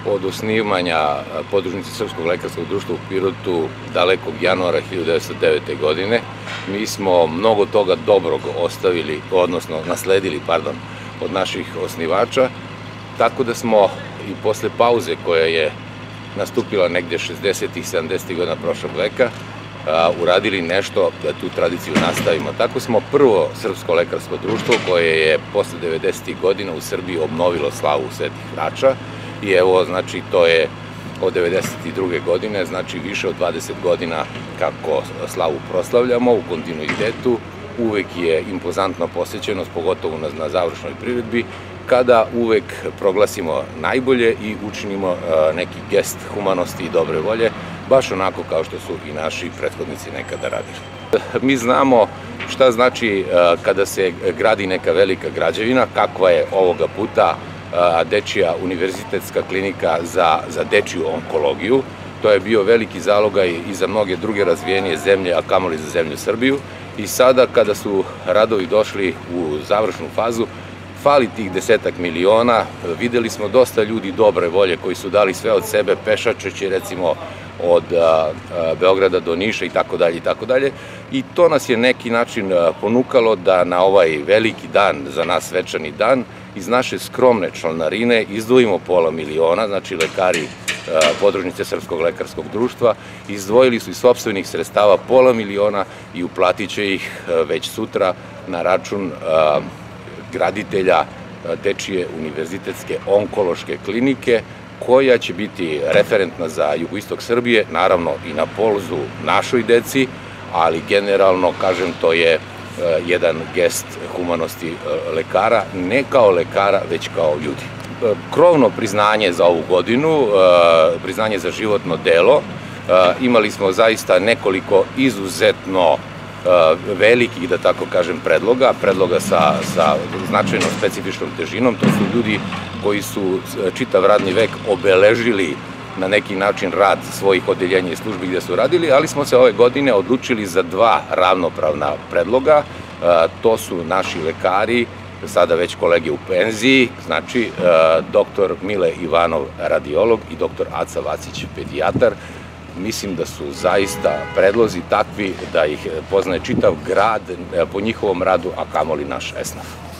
od osnivanja podružnice Srpskog lekarskog društva u Pirotu dalekog januara 1909. godine. Mi smo mnogo toga dobrog ostavili, odnosno nasledili, od naših osnivača, tako da smo i posle pauze koja je nastupila negde 60. i 70. godina prošlog veka, uradili nešto da tu tradiciju nastavimo. Tako smo prvo Srpsko lekarsko društvo koje je posle 90. godina u Srbiji obnovilo slavu Svetih Vrača i evo, znači, to je od 92. godine, znači više od 20 godina kako slavu proslavljamo u kontinuitetu. Uvek je impozantna posećenost, pogotovo na završnoj priredbi, kada uvek proglasimo najbolje i učinimo neki gest humanosti i dobre volje, baš onako kao što su i naši prethodnici nekada radili. Mi znamo šta znači kada se gradi neka velika građevina, kakva je ovoga puta Dečija univerzitetska klinika za dečiju onkologiju. To je bio veliki zalogaj i za mnoge druge razvijenije zemlje, a kamoli za zemlju Srbiju. I sada kada su radovi došli u završnu fazu, fali tih 10 miliona, videli smo dosta ljudi dobre volje koji su dali sve od sebe pešačeći recimo od Beograda do Niša i tako dalje. I to nas je neki način ponukalo da na ovaj veliki dan, za nas svečani dan, iz naše skromne članarine izdvojimo pola miliona, znači lekari podružnice Srpskog lekarskog društva izdvojili su iz sopstvenih sredstava pola miliona i uplatit će ih već sutra na račun graditelja Dečije univerzitetske onkološke klinike, koja će biti referentna za jugoistok Srbije, naravno i na polzu našoj deci, ali generalno, kažem, to je jedan gest humanosti lekara, ne kao lekara, već kao ljudi. Krovno priznanje za ovu godinu, priznanje za životno delo, imali smo zaista nekoliko izuzetno velikih, da tako kažem, predloga sa značajno specifičnom težinom. To su ljudi koji su čitav radni vek obeležili na neki način rad svojih odeljenja i službi gde su radili, ali smo se ove godine odlučili za dva ravnopravna predloga. To su naši lekari, sada već kolege u penziji, znači dr. Mile Ivanov, radiolog, i dr. Aca Vacić, pedijatar. Mislim da su zaista predlozi takvi da ih poznaje čitav grad po njihovom radu, a kamoli naš esnaf.